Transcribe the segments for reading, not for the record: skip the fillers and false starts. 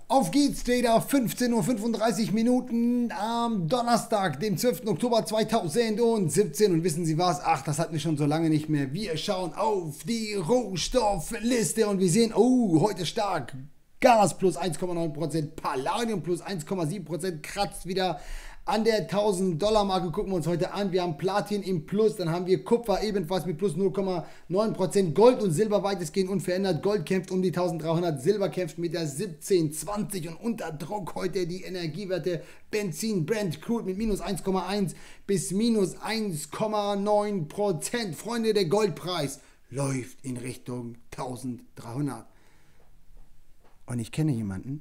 Auf geht's, Trader. 15:35 Uhr am Donnerstag, dem 12. Oktober 2017. Und wissen Sie was? Ach, das hatten wir schon so lange nicht mehr. Wir schauen auf die Rohstoffliste und wir sehen, oh, heute stark. Gas plus 1,9%, Palladium plus 1,7%, kratzt wieder an der $1000-Marke. Gucken wir uns heute an. Wir haben Platin im Plus, dann haben wir Kupfer ebenfalls mit plus 0,9%, Gold und Silber weitestgehend unverändert. Gold kämpft um die 1300, Silber kämpft mit der 1720 und unter Druck heute die Energiewerte Benzin, Brent, Crude mit minus 1,1 bis minus 1,9%. Freunde, der Goldpreis läuft in Richtung 1300. Und ich kenne jemanden,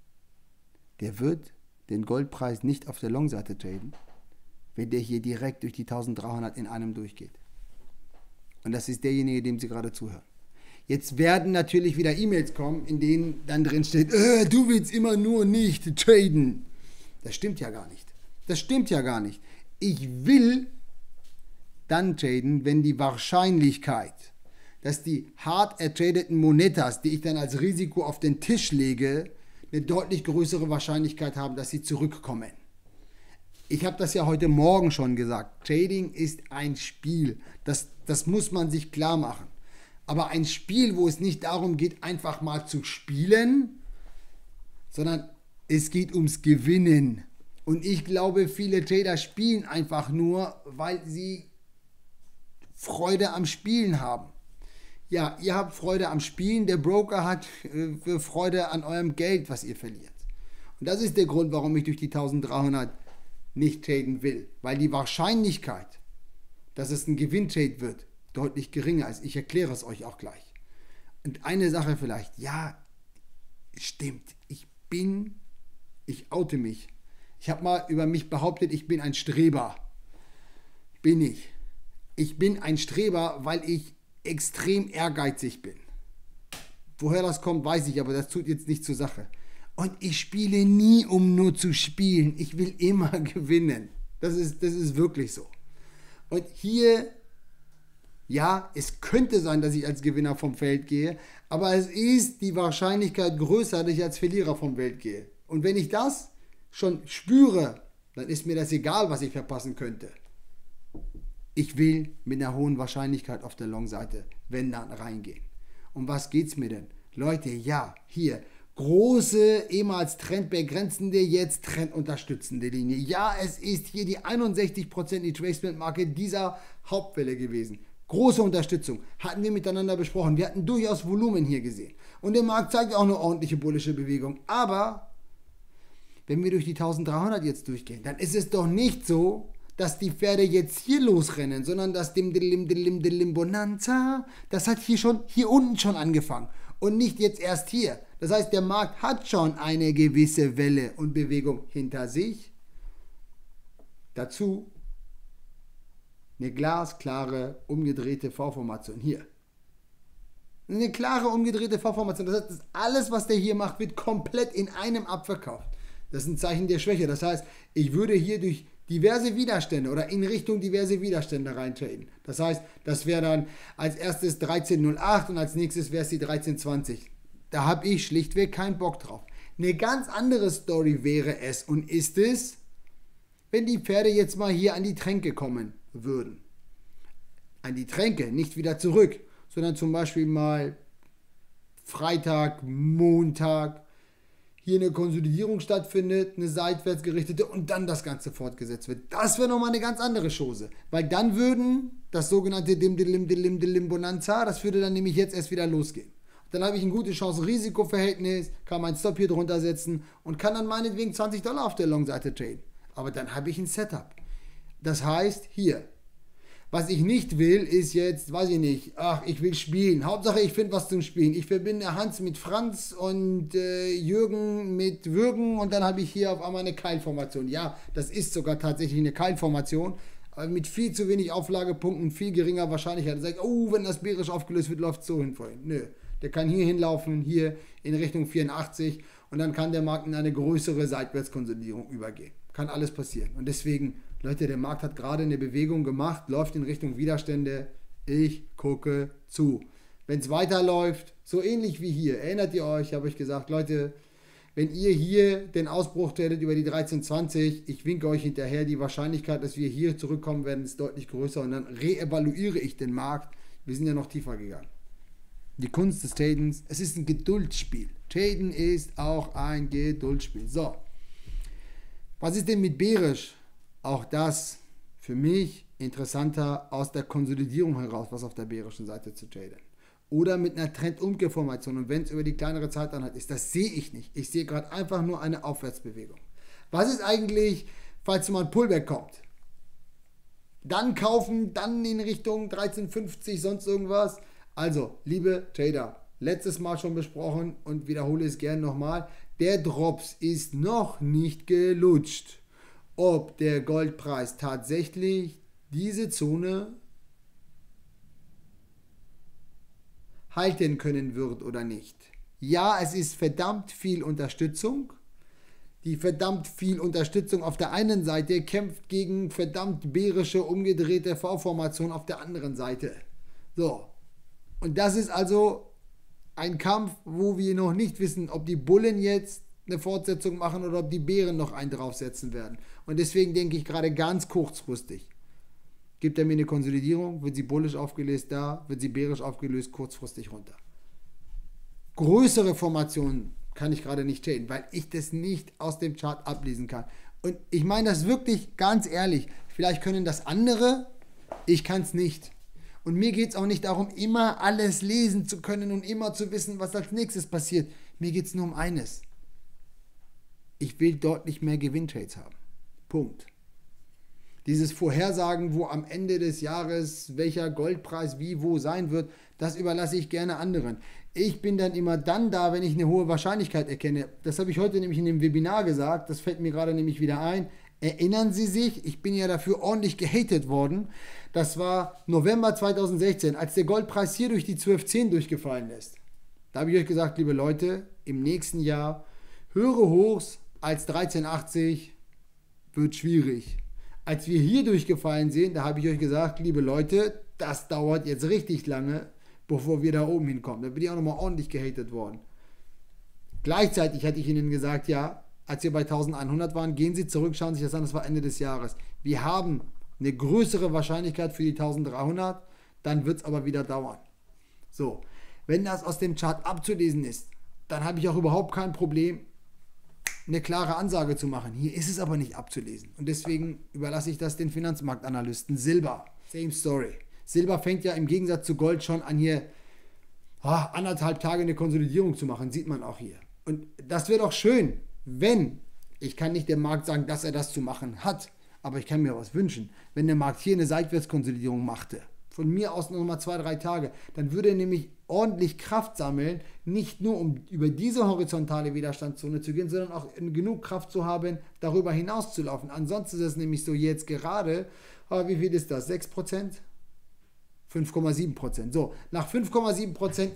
der wird den Goldpreis nicht auf der Long-Seite traden, wenn der hier direkt durch die 1300 in einem durchgeht. Und das ist derjenige, dem Sie gerade zuhören. Jetzt werden natürlich wieder E-Mails kommen, in denen dann drin steht, du willst immer nur nicht traden. Das stimmt ja gar nicht. Das stimmt ja gar nicht. Ich will dann traden, wenn die Wahrscheinlichkeit, dass die hart ertradeten Monetas, die ich dann als Risiko auf den Tisch lege, eine deutlich größere Wahrscheinlichkeit haben, dass sie zurückkommen. Ich habe das ja heute Morgen schon gesagt. Trading ist ein Spiel. Das muss man sich klar machen. Aber ein Spiel, wo es nicht darum geht, einfach mal zu spielen, sondern es geht ums Gewinnen. Und ich glaube, viele Trader spielen einfach nur, weil sie Freude am Spielen haben. Ja, ihr habt Freude am Spielen, der Broker hat Freude an eurem Geld, was ihr verliert. Und das ist der Grund, warum ich durch die 1300 nicht traden will. Weil die Wahrscheinlichkeit, dass es ein Gewinntrade wird, deutlich geringer ist. Ich erkläre es euch auch gleich. Und eine Sache vielleicht, ja, stimmt, ich oute mich. Ich habe mal über mich behauptet, ich bin ein Streber. Bin ich. Ich bin ein Streber, weil ich extrem ehrgeizig bin. Woher das kommt, weiß ich, aber das tut jetzt nicht zur Sache. Und ich spiele nie, um nur zu spielen. Ich will immer gewinnen. Das ist wirklich so. Und hier, ja, es könnte sein, dass ich als Gewinner vom Feld gehe, aber es ist die Wahrscheinlichkeit größer, dass ich als Verlierer vom Feld gehe. Und wenn ich das schon spüre, dann ist mir das egal, was ich verpassen könnte. Ich will mit einer hohen Wahrscheinlichkeit auf der Long-Seite, wenn dann, reingehen. Um was geht's mir denn? Leute, ja, hier, große, ehemals trendbegrenzende, jetzt trendunterstützende Linie. Ja, es ist hier die 61% Retracement-Marke dieser Hauptwelle gewesen. Große Unterstützung. Hatten wir miteinander besprochen. Wir hatten durchaus Volumen hier gesehen. Und der Markt zeigt auch eine ordentliche bullische Bewegung. Aber wenn wir durch die 1300 jetzt durchgehen, dann ist es doch nicht so, dass die Pferde jetzt hier losrennen, sondern das Bonanza, das hat hier unten schon angefangen und nicht jetzt erst hier. Das heißt, der Markt hat schon eine gewisse Welle und Bewegung hinter sich. Dazu eine glasklare, umgedrehte V-Formation hier. Eine klare, umgedrehte V-Formation. Das heißt, alles, was der hier macht, wird komplett in einem abverkauft. Das ist ein Zeichen der Schwäche. Das heißt, ich würde hier durch diverse Widerstände oder in Richtung diverse Widerstände reintraden. Das heißt, das wäre dann als erstes 13,08 und als nächstes wäre es die 13,20. Da habe ich schlichtweg keinen Bock drauf. Eine ganz andere Story wäre es und ist es, wenn die Pferde jetzt mal hier an die Tränke kommen würden. An die Tränke, nicht wieder zurück, sondern zum Beispiel mal Freitag, Montag, hier eine Konsolidierung stattfindet, eine seitwärts gerichtete und dann das Ganze fortgesetzt wird. Das wäre nochmal eine ganz andere Chose, weil dann würden das sogenannte Bonanza, das würde dann nämlich jetzt erst wieder losgehen. Dann habe ich ein gutes Chance-Risiko-Verhältnis, kann meinen Stop hier drunter setzen und kann dann meinetwegen $20 auf der Long-Seite traden. Aber dann habe ich ein Setup. Das heißt, hier, was ich nicht will, ist jetzt, weiß ich nicht, ich will spielen. Hauptsache, ich finde was zum Spielen. Ich verbinde Hans mit Franz und Jürgen mit Würgen und dann habe ich hier auf einmal eine Keilformation. Ja, das ist sogar tatsächlich eine Keilformation, aber mit viel zu wenig Auflagepunkten, viel geringer Wahrscheinlichkeit. Da sage ich, wenn das bärisch aufgelöst wird, läuft es so hin vorhin. Nö, der kann hier hinlaufen, hier in Richtung 84 und dann kann der Markt in eine größere Seitwärtskonsolidierung übergehen. Kann alles passieren. Und deswegen, Leute, der Markt hat gerade eine Bewegung gemacht, läuft in Richtung Widerstände. Ich gucke zu. Wenn es weiterläuft, so ähnlich wie hier, erinnert ihr euch, habe ich gesagt, Leute, Wenn ihr hier den Ausbruch tretet über die 13,20, ich winke euch hinterher, die Wahrscheinlichkeit, dass wir hier zurückkommen werden, ist deutlich größer und dann reevaluiere ich den Markt. Wir sind ja noch tiefer gegangen. Die Kunst des Tradens, es ist ein Geduldsspiel. Traden ist auch ein Geduldsspiel. So, was ist denn mit bärisch? Auch das für mich interessanter aus der Konsolidierung heraus, was auf der bärischen Seite zu traden. Oder mit einer Trendumkehrformation. Und wenn es über die kleinere Zeiteinheit ist, das sehe ich nicht. Ich sehe gerade einfach nur eine Aufwärtsbewegung. Was ist eigentlich, falls mal ein Pullback kommt? Dann kaufen, dann in Richtung 13,50, sonst irgendwas. Also, liebe Trader, letztes Mal schon besprochen und wiederhole es gerne nochmal. Der Drops ist noch nicht gelutscht. Ob der Goldpreis tatsächlich diese Zone halten können wird oder nicht. Ja, es ist verdammt viel Unterstützung. Die verdammt viel Unterstützung auf der einen Seite kämpft gegen verdammt bärische, umgedrehte V-Formation auf der anderen Seite. So. Und das ist also ein Kampf, wo wir noch nicht wissen, ob die Bullen jetzt eine Fortsetzung machen oder ob die Bären noch einen draufsetzen werden. Und deswegen denke ich gerade ganz kurzfristig. Gibt er mir eine Konsolidierung, wird sie bullisch aufgelöst da, wird sie bärisch aufgelöst, kurzfristig runter. Größere Formationen kann ich gerade nicht traden, weil ich das nicht aus dem Chart ablesen kann. Und ich meine das wirklich ganz ehrlich. Vielleicht können das andere, ich kann es nicht. Und mir geht es auch nicht darum, immer alles lesen zu können und immer zu wissen, was als nächstes passiert. Mir geht es nur um eines. Ich will deutlich mehr Gewinntrades haben. Punkt. Dieses Vorhersagen, wo am Ende des Jahres welcher Goldpreis wie wo sein wird, das überlasse ich gerne anderen. Ich bin dann immer dann da, wenn ich eine hohe Wahrscheinlichkeit erkenne. Das habe ich heute nämlich in dem Webinar gesagt, das fällt mir gerade nämlich wieder ein. Erinnern Sie sich, ich bin ja dafür ordentlich gehatet worden. Das war November 2016, als der Goldpreis hier durch die 12,10 durchgefallen ist. Da habe ich euch gesagt, liebe Leute, im nächsten Jahr höhere Hochs als 13,80 wird schwierig. Als wir hier durchgefallen sind, da habe ich euch gesagt, liebe Leute, das dauert jetzt richtig lange, bevor wir da oben hinkommen. Da bin ich auch nochmal ordentlich gehatet worden. Gleichzeitig hatte ich Ihnen gesagt, ja, als wir bei 1100 waren, gehen Sie zurück, schauen Sie sich das an, das war Ende des Jahres. Wir haben eine größere Wahrscheinlichkeit für die 1300, dann wird es aber wieder dauern. So, wenn das aus dem Chart abzulesen ist, dann habe ich auch überhaupt kein Problem, eine klare Ansage zu machen. Hier ist es aber nicht abzulesen. Und deswegen überlasse ich das den Finanzmarktanalysten. Silber, same story. Silber fängt ja im Gegensatz zu Gold schon an, hier 1,5 Tage eine Konsolidierung zu machen. Sieht man auch hier. Und das wäre doch schön, wenn, ich kann nicht dem Markt sagen, dass er das zu machen hat, aber ich kann mir was wünschen, wenn der Markt hier eine Seitwärtskonsolidierung machte. Von mir aus noch mal 2-3 Tage. Dann würde er nämlich ordentlich Kraft sammeln, nicht nur um über diese horizontale Widerstandszone zu gehen, sondern auch genug Kraft zu haben, darüber hinaus zu laufen. Ansonsten ist es nämlich so jetzt gerade, wie viel ist das? 6%? 5,7%. So, nach 5,7%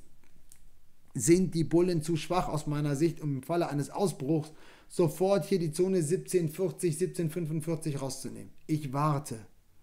sind die Bullen zu schwach aus meiner Sicht, um im Falle eines Ausbruchs sofort hier die Zone 1740, 1745 rauszunehmen. Ich warte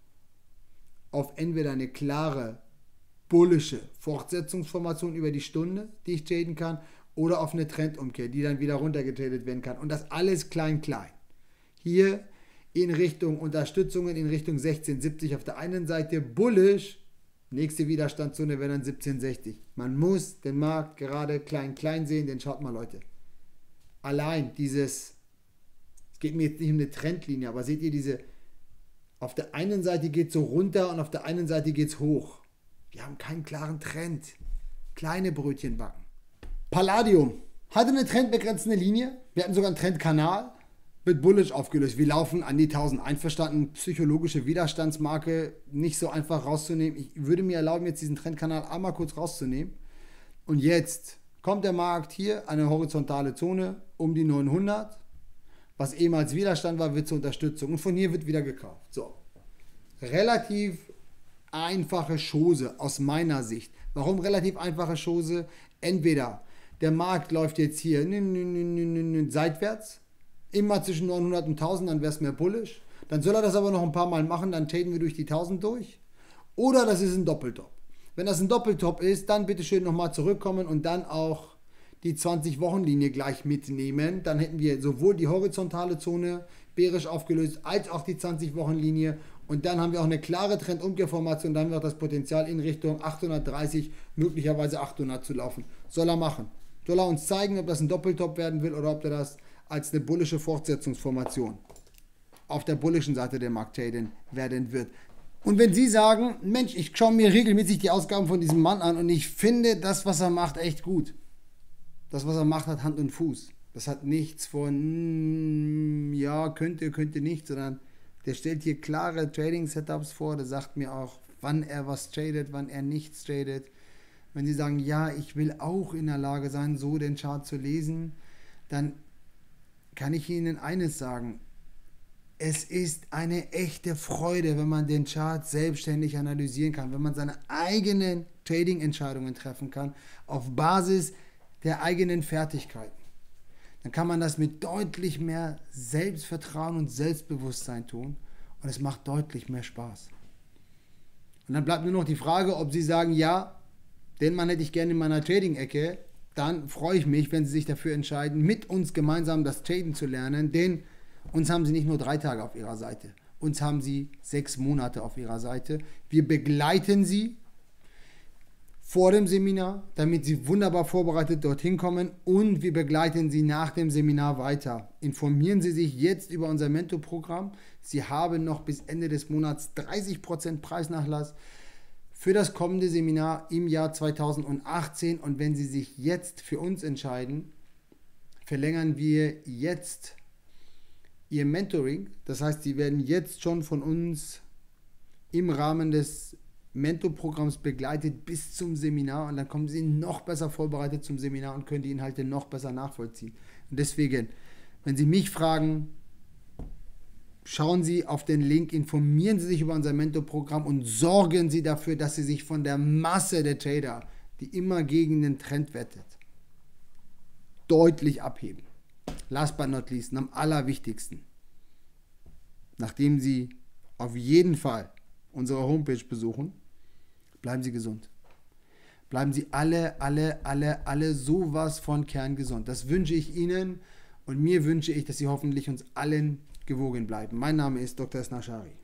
auf entweder eine klare bullische Fortsetzungsformation über die Stunde, die ich traden kann, oder auf eine Trendumkehr, die dann wieder runtergetradet werden kann. Und das alles klein, klein. Hier in Richtung Unterstützungen, in Richtung 1670 auf der einen Seite, bullisch, nächste Widerstandszone wäre dann 1760. Man muss den Markt gerade klein, klein sehen, denn schaut mal Leute. Allein dieses, es geht mir jetzt nicht um eine Trendlinie, aber seht ihr diese, auf der einen Seite geht es so runter und auf der einen Seite geht es hoch. Wir haben keinen klaren Trend. Kleine Brötchen backen. Palladium hatte eine trendbegrenzende Linie. Wir hatten sogar einen Trendkanal. Wird bullish aufgelöst. Wir laufen an die 1000. Einverstanden, psychologische Widerstandsmarke nicht so einfach rauszunehmen. Ich würde mir erlauben, jetzt diesen Trendkanal einmal kurz rauszunehmen. Und jetzt kommt der Markt hier, eine horizontale Zone um die 900. Was ehemals Widerstand war, wird zur Unterstützung. Und von hier wird wieder gekauft. So. Relativ einfache Chose aus meiner Sicht. Warum relativ einfache Chose? Entweder der Markt läuft jetzt hier seitwärts, immer zwischen 900 und 1000, dann wäre es mehr bullish. Dann soll er das aber noch ein paar Mal machen, dann traden wir durch die 1000 durch. Oder das ist ein Doppeltop. Wenn das ein Doppeltop ist, dann bitte schön nochmal zurückkommen und dann auch die 20-Wochen-Linie gleich mitnehmen, dann hätten wir sowohl die horizontale Zone bärisch aufgelöst, als auch die 20-Wochen-Linie. Und dann haben wir auch eine klare Trendumkehrformation, dann haben wir auch das Potenzial in Richtung 830, möglicherweise 800 zu laufen. Soll er machen. Soll er uns zeigen, ob das ein Doppeltop werden will oder ob er das als eine bullische Fortsetzungsformation auf der bullischen Seite der Markt traden werden wird. Und wenn Sie sagen, Mensch, ich schaue mir regelmäßig die Ausgaben von diesem Mann an und ich finde das, was er macht, echt gut. Das, was er macht, hat Hand und Fuß. Das hat nichts von, ja, könnte nicht, sondern der stellt hier klare Trading-Setups vor. Der sagt mir auch, wann er was tradet, wann er nichts tradet. Wenn Sie sagen, ja, ich will auch in der Lage sein, so den Chart zu lesen, dann kann ich Ihnen eines sagen. Es ist eine echte Freude, wenn man den Chart selbstständig analysieren kann, wenn man seine eigenen Trading-Entscheidungen treffen kann, auf Basis der eigenen Fertigkeiten. Dann kann man das mit deutlich mehr Selbstvertrauen und Selbstbewusstsein tun und es macht deutlich mehr Spaß. Und dann bleibt nur noch die Frage, ob Sie sagen, ja, den Mann hätte ich gerne in meiner Trading-Ecke, dann freue ich mich, wenn Sie sich dafür entscheiden, mit uns gemeinsam das Traden zu lernen, denn uns haben Sie nicht nur 3 Tage auf Ihrer Seite, uns haben Sie 6 Monate auf Ihrer Seite. Wir begleiten Sie vor dem Seminar, damit Sie wunderbar vorbereitet dorthin kommen und wir begleiten Sie nach dem Seminar weiter. Informieren Sie sich jetzt über unser Mentorprogramm. Sie haben noch bis Ende des Monats 30% Preisnachlass für das kommende Seminar im Jahr 2018 und wenn Sie sich jetzt für uns entscheiden, verlängern wir jetzt Ihr Mentoring. Das heißt, Sie werden jetzt schon von uns im Rahmen des Mentorprogramms begleitet bis zum Seminar und dann kommen Sie noch besser vorbereitet zum Seminar und können die Inhalte noch besser nachvollziehen. Und deswegen, wenn Sie mich fragen, schauen Sie auf den Link, informieren Sie sich über unser Mentorprogramm und sorgen Sie dafür, dass Sie sich von der Masse der Trader, die immer gegen den Trend wettet, deutlich abheben. Last but not least, am allerwichtigsten, nachdem Sie auf jeden Fall unsere Homepage besuchen, bleiben Sie gesund. Bleiben Sie alle sowas von kerngesund. Das wünsche ich Ihnen und mir wünsche ich, dass Sie hoffentlich uns allen gewogen bleiben. Mein Name ist Dr. Esnashari.